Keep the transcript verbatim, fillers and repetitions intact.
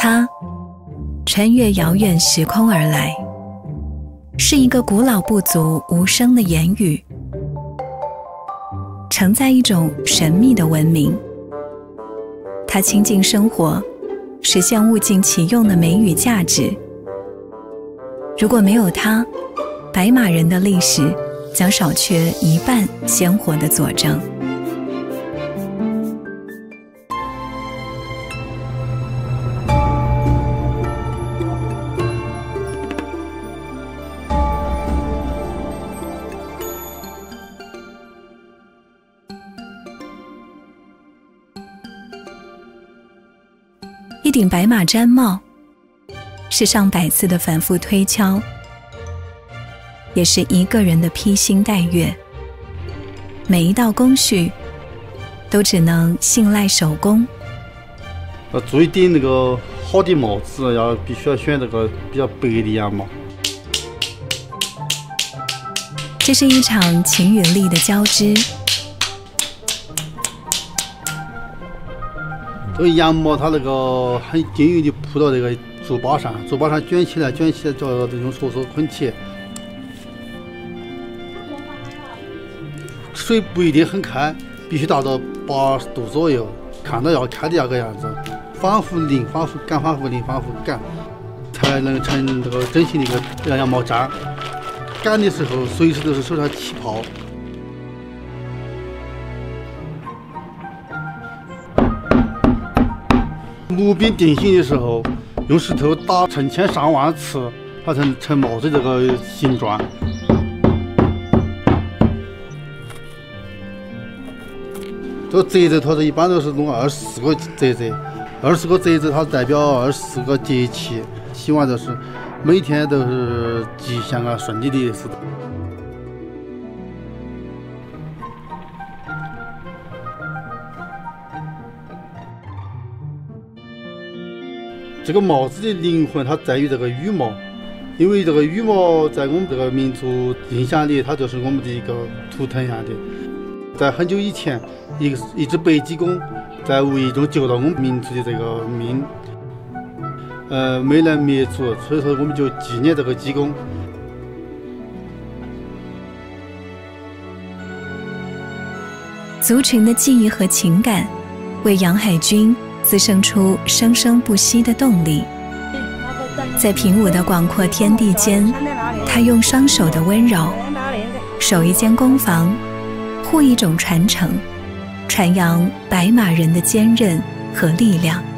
它穿越遥远时空而来，是一个古老部族无声的言语，承载一种神秘的文明。它亲近生活，实现物尽其用的美与价值。如果没有它，白马人的历史将少缺一半鲜活的佐证。一顶白马毡帽，是上百次的反复推敲，也是一个人的披星戴月。每一道工序都只能信赖手工。 要做一顶那个好的帽子，要必须要选那个比较白的羊毛。 这是一场情与力的交织。 这个羊毛它那个很均匀地铺到那个竹把上，竹把上卷起来，卷起来就要用梭梭捆起。水不一定很开，必须达到八十度左右，看到要开的那个样子，反复拧，反复擀，反复拧，反复擀，才能成这个整形的一个羊毛毡。擀的时候，随时都是手上起泡。木柄定型的时候，用石头打成千上万次，它才能成帽子这个形状。这个褶皱它是一般都是弄二十四个褶皱，二十个褶皱它代表二十四个节气，希望就是每天都是吉祥啊、顺利的意思。这个帽子的灵魂，它在于这个羽毛，因为这个羽毛在我们这个民族印象里，它就是我们的一个图腾一样的。在很久以前，一个一只北极光在无意中救了我们民族的这个命，呃，没能灭族，所以说我们就纪念这个鸡公。 族群的记忆和情感，为杨海军滋生出生生不息的动力。在平武的广阔天地间，他用双手的温柔，守一间工房，护一种传承，传扬白马人的坚韧和力量。